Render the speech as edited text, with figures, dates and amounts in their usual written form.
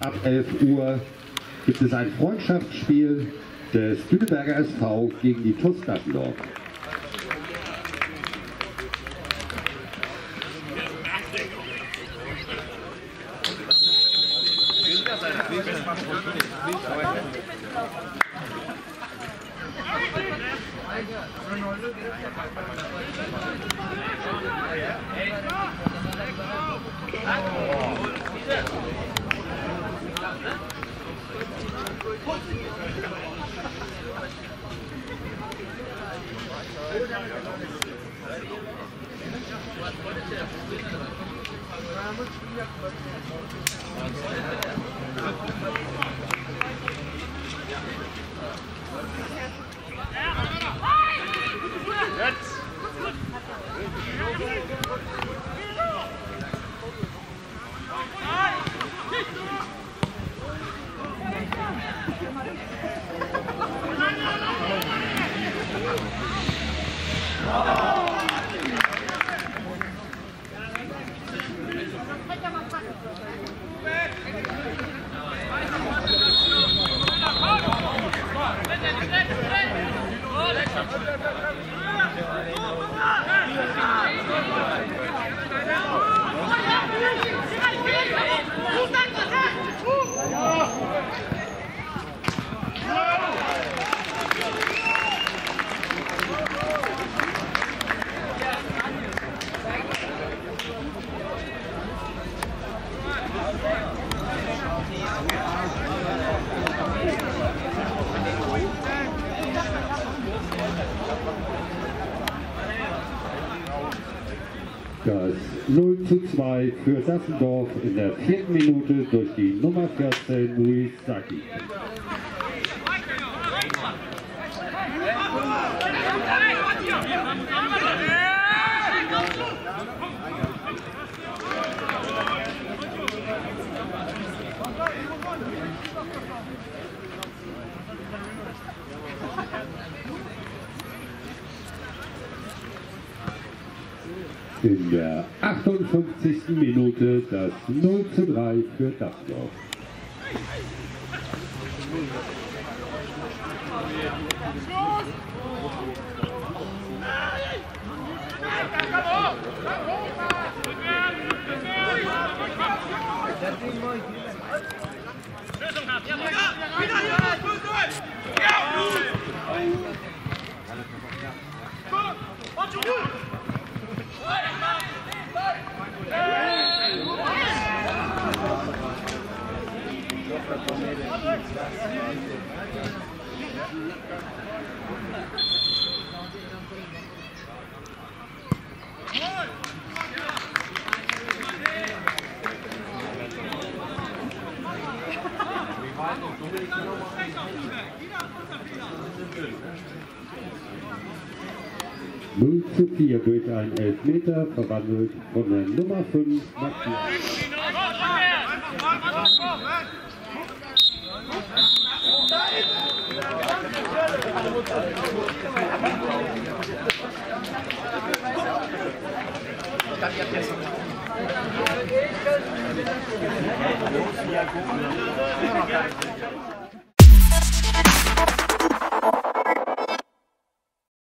Ab 11 Uhr gibt es ein Freundschaftsspiel des Lüneberger SV gegen die TuS Dassendorf. Das 0:2 für Dassendorf in der 4. Minute durch die Nummer 14 Luis Saki. In der 58. Minute das 0:3 für Dassendorf. Null zu 4 durch einen Elfmeter, verwandelt von der Nummer 5 Matthias. Ja,